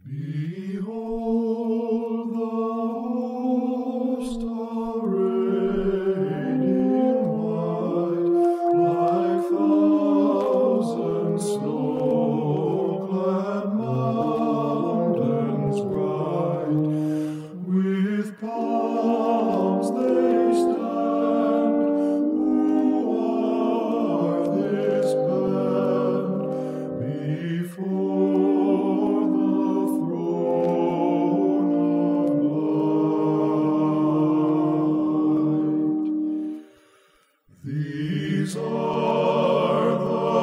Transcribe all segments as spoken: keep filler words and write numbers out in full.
Behold, the host arrayed in white, like thousand snow-clad mountains bright. With palms they stand. Who are this band? Before the throne of light. These are the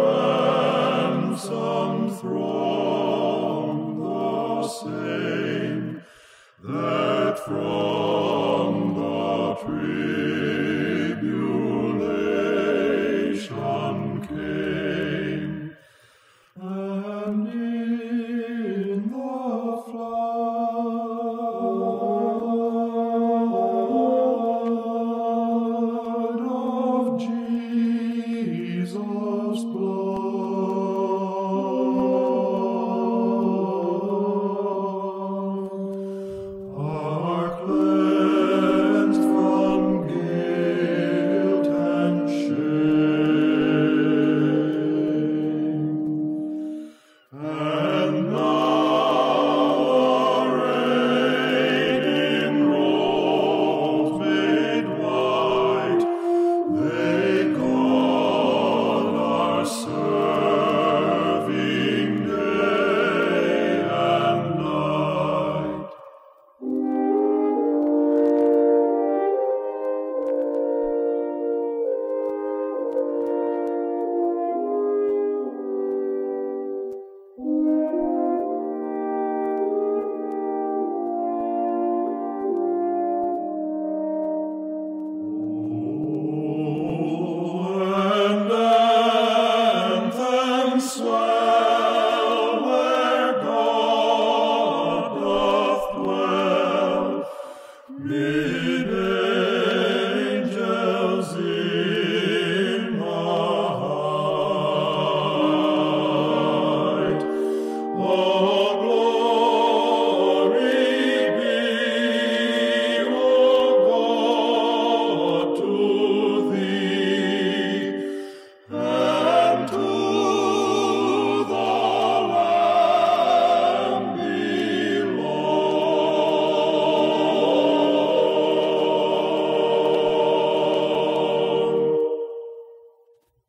ransomed throng, the same that from the tribulation came, and in the flood of Jesus' blood are cleansed from guilt and shame, and now